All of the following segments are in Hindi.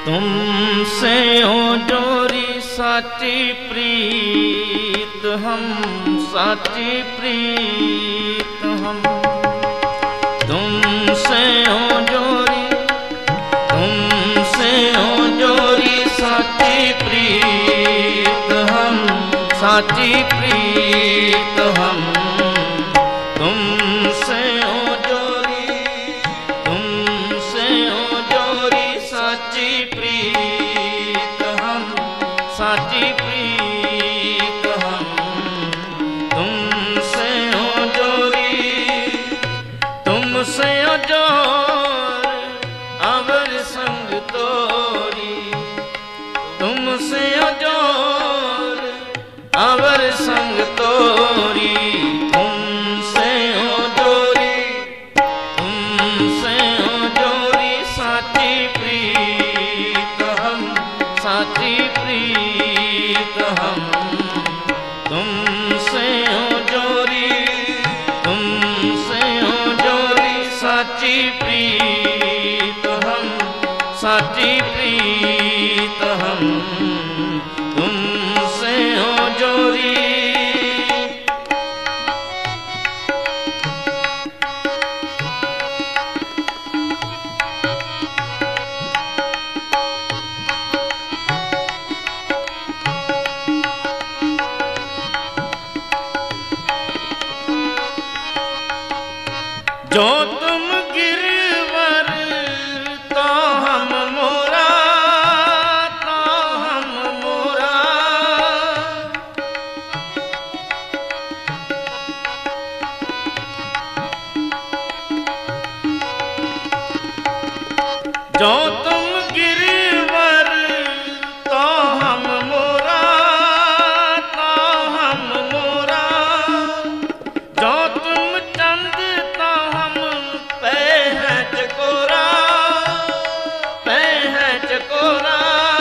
तुमसे हो जोरी साची प्रीत हम, साची प्रीत हम। तुमसे हो जोरी, तुमसे हो जोरी साची प्रीत हम, साची प्रीत हम। तुमसे हो जोरी, तुमसे हो जोरी साची प्रीत हम, साची प्रीत हम। तुमसे हो जोरी, तुमसे हो जोर अवर संग तोरी। तुमसे हो जोर अवर संग तोरी। तुमसे हो जोरी, तुमसे हो जोरी साची प्रीत हम, साची प्रीत हम। तुमसे हो जोरी, तुमसे हो जोरी साची प्रीत हम, साची प्रीत हम। तुमसे हो जोरी। जो तुम गिरवर तो हम मोरा, तो हम मोरा। जो तुम गिरवर तो हम मोरा, तो हम मोरा। जो तुम चंद तो हम पे है चकोरा, पे है चकोरा।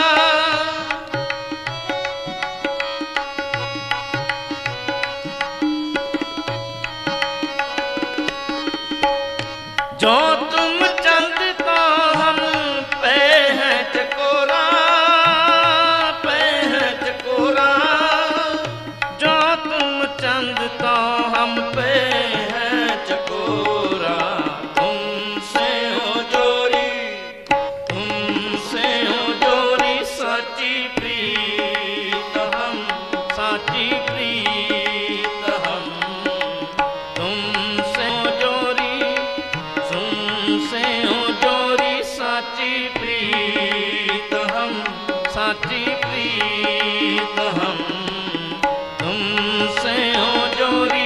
जो तुम चंद तो हम पे है चकोरा, पे है चकोरा। जो तुम चंद तो हम पे है चकोरा। तुमसे हो जोरी, तुमसे हो जोरी साची प्रीत हम, साची प्रीत हम। तुमसे हो जोरी, तुमसे हो जोरी साची प्रीत हम, साची प्रीत हम। तुमसे हो जोरी।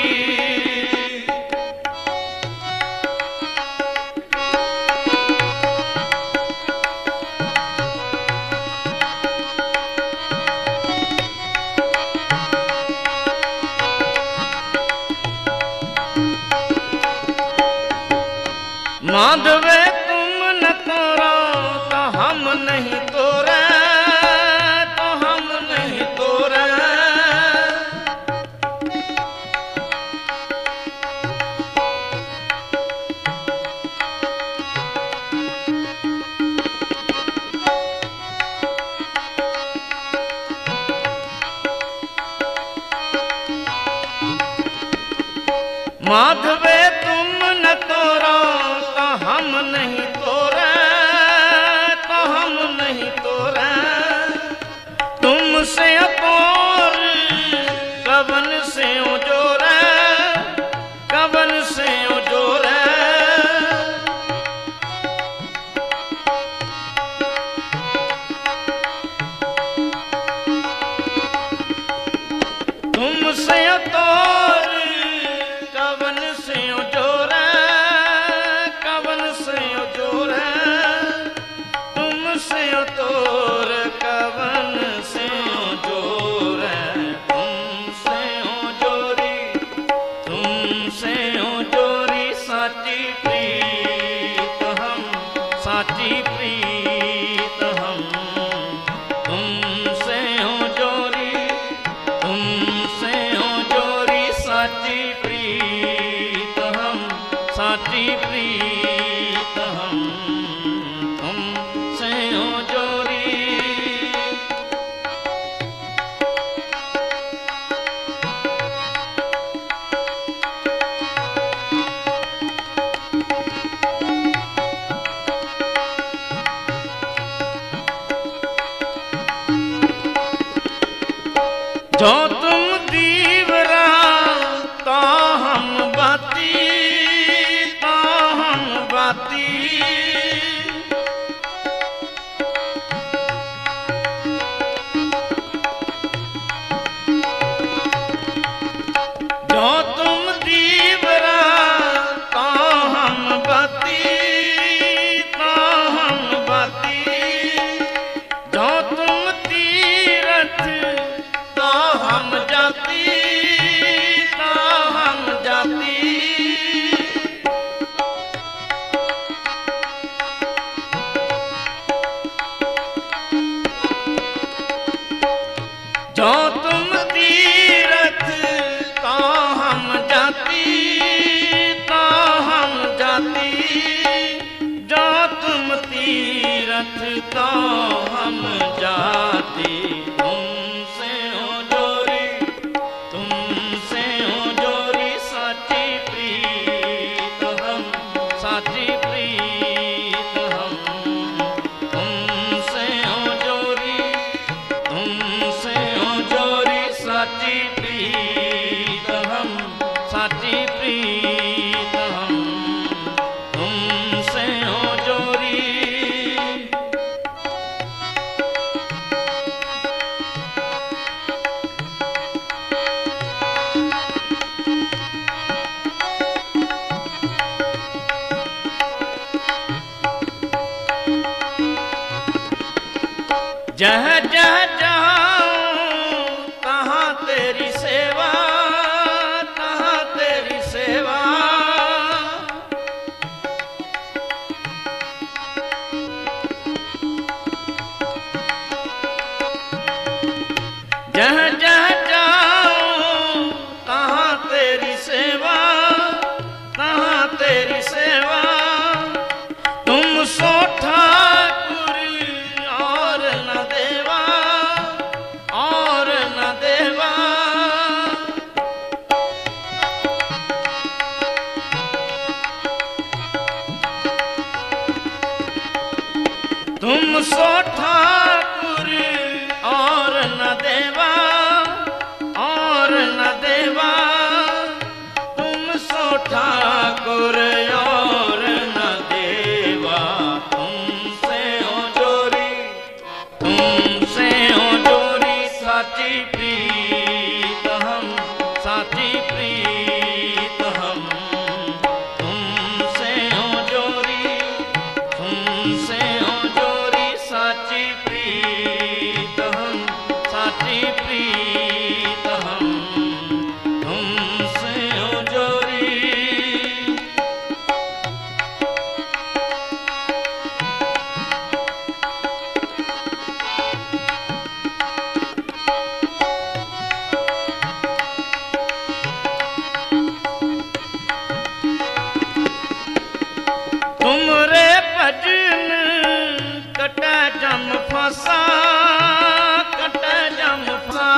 माधवे तुम न तोरो तो हम नहीं तोरे, तो हम नहीं तोरे। माधवे तुम न तोरो तो हम नहीं तोरे, तो हम नहीं तोरे। तुमसे तोर कवन से जोरे, कवन से जोरे। तुमसे तोर कवन से जोरे, कवन से जोरे। तुमसे तोर कवन से जोरे। तुमसे हो जोरी, तुमसे हो जोरी साची प्रीत हम, साची प्रीत हम। तुमसे हो जोरी, तुमसे हो जोरी साची प्रीत हम, साची प्रीत हम। तुमसे हो जोरी। जो तुम दीवरा तो हम बाती, तो हम बाती। जो तुम दीवरा तो हम बाती, तो हम बाती। जो तुम तीरथ तो हम जाती, तो हम जाती। जो तुम तीरथ तो हम जाती, तो हम जाती। जो तुम तीरथ तो हम जाती। तुमसे हो जोरी, तुमसे हो जोरी साची प्रीत हम, साची प्रीत हम। तुमसे हो जोरी, तुमसे हो जोरी साची प्रीत हम, साची प्रीत हम। तुमसे हो जोरी। जह जह जाऊं तहाँ तेरी सेवा, तहाँ तेरी सेवा। जह जह जाऊं तहाँ तेरी सेवा, तहाँ तेरी सेवा। तुम सो ठाकुर और न देवा, और न देवा। तुम सो ठाकुर और न देवा, और न देवा। तुम सो ठाकुर और न देवा। तुमसे हो जोरी, तुमसे हो जोरी साची प्रीत हम, साची प्रीत हम। तुमसे हो जोरी, तुमसे हो जोरी साची प्रीत हम, साची प्रीत हम। तुमसे हो जोरी। तुमरे भजन कट जम फसा, कट जम फसा।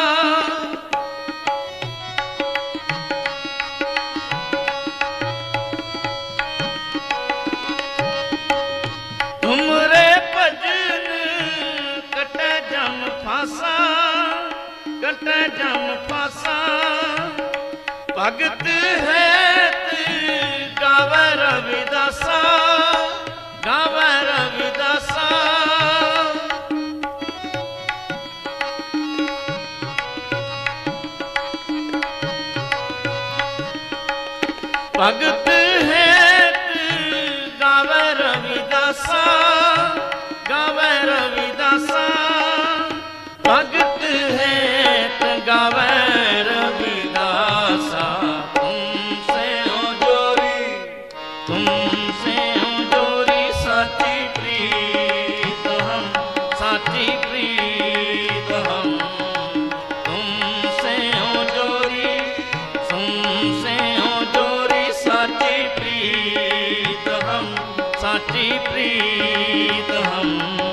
तुमरे भजन कट जम फसा, कट जम फसा। भगत है गावे रविदासा, गावे रविदासा। भगत है गावे रविदासा, गावे रविदासा। भगत है गावे रविदासा। तुमसे हो जोरी, तुमसे हो जोरी साची प्रीत हम, साची प्रीत हम। तुमसे हो जोरी, तुमसे हो जोरी साची प्रीत हम, साची प्रीत हम।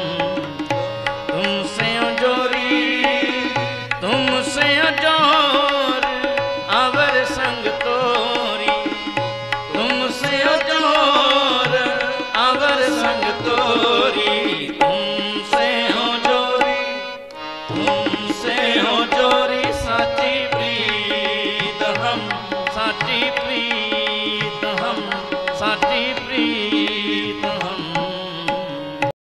तुमसे हो जोरी, तुमसे हो जोर अवर संग तोरी। तुमसे हो जोर अवर संग तोरी। तुमसे हो जोरी, तुमसे हो जोरी हम साची प्रीत